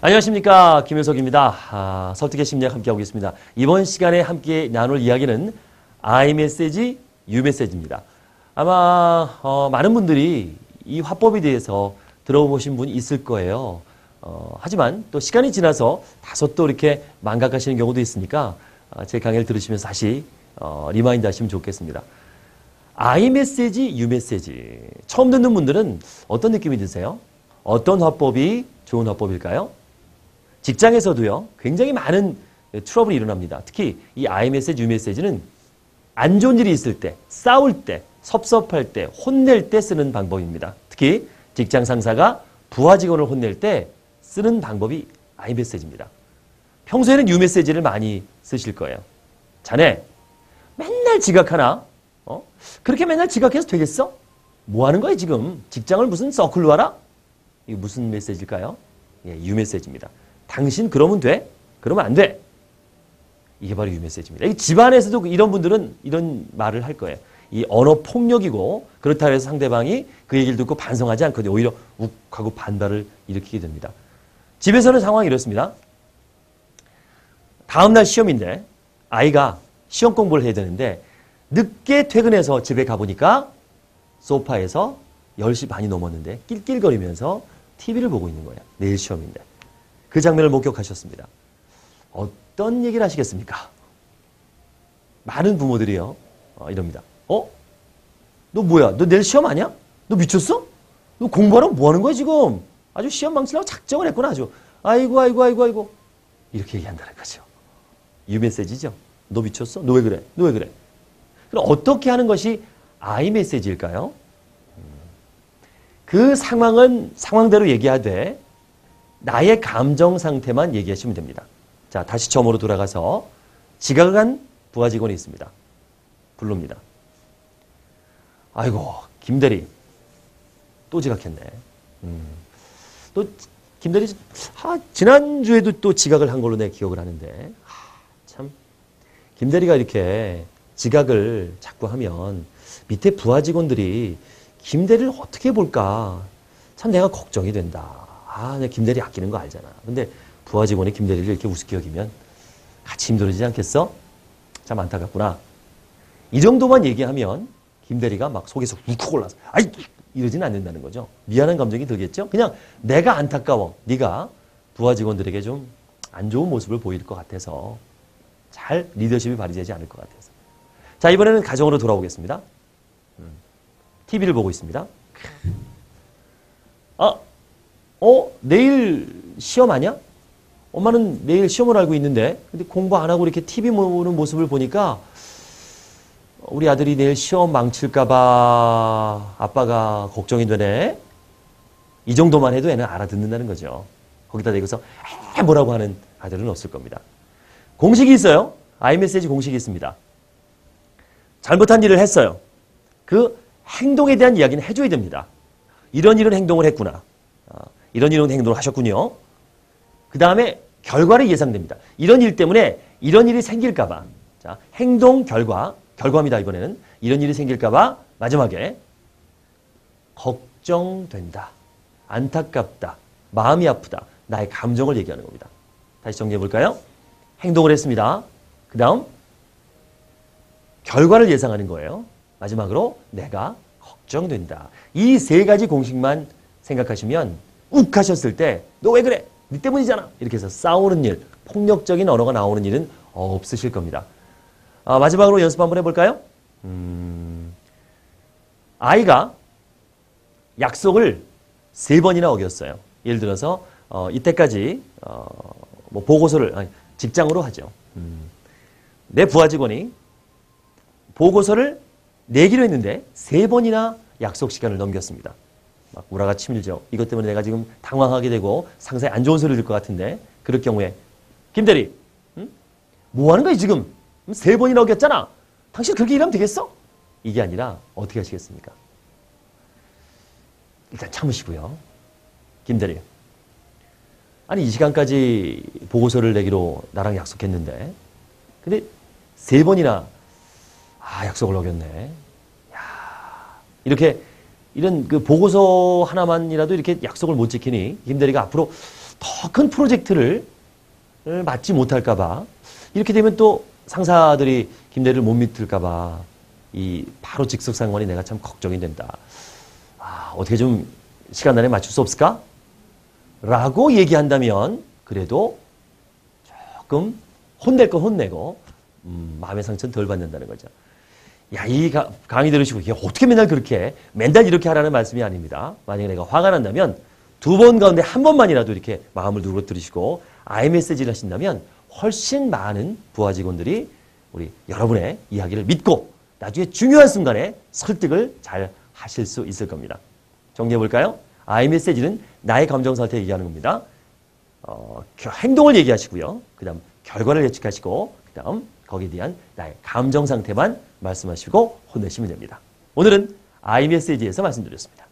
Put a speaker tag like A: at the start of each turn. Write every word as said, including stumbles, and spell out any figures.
A: 안녕하십니까, 김효석입니다. 아, 설득의 심리학 함께하고 있습니다. 이번 시간에 함께 나눌 이야기는 아이메시지, 유메시지입니다. 아마 어, 많은 분들이 이 화법에 대해서 들어보신 분이 있을 거예요. 어, 하지만 또 시간이 지나서 다소 또 이렇게 망각하시는 경우도 있으니까 어, 제 강의를 들으시면서 다시 어, 리마인드 하시면 좋겠습니다. 아이메시지, 유메시지. 처음 듣는 분들은 어떤 느낌이 드세요? 어떤 화법이 좋은 화법일까요? 직장에서도요, 굉장히 많은 트러블이 일어납니다. 특히 이 아이메시지, 유메시지는 안 좋은 일이 있을 때, 싸울 때, 섭섭할 때, 혼낼 때 쓰는 방법입니다. 특히 직장 상사가 부하 직원을 혼낼 때 쓰는 방법이 아이메시지입니다. 평소에는 유메시지를 많이 쓰실 거예요. 자네, 맨날 지각하나? 어? 그렇게 맨날 지각해서 되겠어? 뭐 하는 거야, 지금? 직장을 무슨 서클로 하라? 이게 무슨 메시지일까요? 예, 유메시지입니다. 당신 그러면 돼? 그러면 안 돼. 이게 바로 유메시지입니다. 집안에서도 이런 분들은 이런 말을 할 거예요. 이 언어 폭력이고 그렇다고 해서 상대방이 그 얘기를 듣고 반성하지 않거든요. 오히려 욱 하고 반발을 일으키게 됩니다. 집에서는 상황이 이렇습니다. 다음날 시험인데 아이가 시험 공부를 해야 되는데 늦게 퇴근해서 집에 가보니까 소파에서 열 시 반이 넘었는데 낄낄거리면서 티비를 보고 있는 거예요. 내일 시험인데. 그 장면을 목격하셨습니다. 어떤 얘기를 하시겠습니까? 많은 부모들이요. 어, 이럽니다. 어? 너 뭐야? 너 내일 시험 아니야? 너 미쳤어? 너 공부하라고 뭐 하는 거야 지금? 아주 시험 망치려고 작정을 했구나 아주. 아이고 아이고 아이고 아이고. 이렇게 얘기한다는 거죠. 유메시지죠. 너 미쳤어? 너 왜 그래? 너 왜 그래? 그럼 어떻게 하는 것이 아이메시지일까요? 그 상황은 상황대로 얘기하되 나의 감정 상태만 얘기하시면 됩니다. 자, 다시 처음으로 돌아가서 지각을 한 부하 직원이 있습니다. 부릅니다. 아이고, 김대리 또 지각했네. 음. 또 김대리 아, 지난주에도 또 지각을 한 걸로 내 기억을 하는데 아, 참 김대리가 이렇게 지각을 자꾸 하면 밑에 부하 직원들이 김대리를 어떻게 볼까 참 내가 걱정이 된다. 아, 내가 김대리 아끼는 거 알잖아. 근데 부하 직원이 김대리를 이렇게 우습게 여기면 같이 힘들어지지 않겠어? 참 안타깝구나. 이 정도만 얘기하면 김대리가 막 속에서 울컥 올라서 아이 이러진 않는다는 거죠. 미안한 감정이 들겠죠. 그냥 내가 안타까워. 네가 부하 직원들에게 좀 안 좋은 모습을 보일 것 같아서 잘 리더십이 발휘되지 않을 것 같아서. 자, 이번에는 가정으로 돌아오겠습니다. 음, 티비를 보고 있습니다. 아, 어? 내일 시험 아니야? 엄마는 내일 시험을 알고 있는데 근데 공부 안 하고 이렇게 티비 보는 모습을 보니까 우리 아들이 내일 시험 망칠까 봐 아빠가 걱정이 되네. 이 정도만 해도 애는 알아듣는다는 거죠. 거기다 대고서 에 뭐라고 하는 아들은 없을 겁니다. 공식이 있어요. 아이메시지 공식이 있습니다. 잘못한 일을 했어요. 그 행동에 대한 이야기는 해줘야 됩니다. 이런 이런 행동을 했구나. 이런 이런 행동을 하셨군요. 그 다음에 결과를 예상됩니다. 이런 일 때문에 이런 일이 생길까 봐. 자, 행동, 결과, 결과입니다. 이번에는. 이런 일이 생길까 봐 마지막에 걱정된다. 안타깝다. 마음이 아프다. 나의 감정을 얘기하는 겁니다. 다시 정리해 볼까요? 행동을 했습니다. 그 다음 결과를 예상하는 거예요. 마지막으로 내가 걱정된다. 이 세 가지 공식만 생각하시면 욱 하셨을 때 너 왜 그래? 네 때문이잖아. 이렇게 해서 싸우는 일, 폭력적인 언어가 나오는 일은 없으실 겁니다. 아, 마지막으로 연습 한번 해볼까요? 음, 아이가 약속을 세 번이나 어겼어요. 예를 들어서 어, 이때까지 어, 뭐 보고서를 아니, 직장으로 하죠. 음, 내 부하 직원이 보고서를 내기로 했는데 세 번이나 약속 시간을 넘겼습니다. 막 우라가 치밀죠. 이것 때문에 내가 지금 당황하게 되고 상사에 안 좋은 소리를 들 것 같은데 그럴 경우에 김대리 응? 뭐 하는 거야 지금? 세 번이나 어겼잖아. 당신 그렇게 일하면 되겠어? 이게 아니라 어떻게 하시겠습니까? 일단 참으시고요. 김대리 아니 이 시간까지 보고서를 내기로 나랑 약속했는데 근데 세 번이나 아 약속을 어겼네. 야, 이렇게 이런 그 보고서 하나만이라도 이렇게 약속을 못 지키니 김대리가 앞으로 더 큰 프로젝트를 맡지 못할까봐 이렇게 되면 또 상사들이 김대리를 못 믿을까봐 이 바로 직속상관이 내가 참 걱정이 된다. 아, 어떻게 좀 시간 안에 맞출 수 없을까? 라고 얘기한다면 그래도 조금 혼낼 건 혼내고 음, 마음의 상처는 덜 받는다는 거죠. 야, 이 가, 강의 들으시고 이게 어떻게 맨날 그렇게 해? 맨날 이렇게 하라는 말씀이 아닙니다. 만약에 내가 화가 난다면 두 번 가운데 한 번만이라도 이렇게 마음을 누그러뜨리시고 아이메시지를 하신다면 훨씬 많은 부하 직원들이 우리 여러분의 이야기를 믿고 나중에 중요한 순간에 설득을 잘 하실 수 있을 겁니다. 정리해 볼까요? 아이메시지는 나의 감정 상태 얘기하는 겁니다. 어, 행동을 얘기하시고요. 그 다음 결과를 예측하시고 그 다음 거기에 대한 나의 감정 상태만 말씀하시고 혼내시면 됩니다. 오늘은 아이메시지에서 말씀드렸습니다.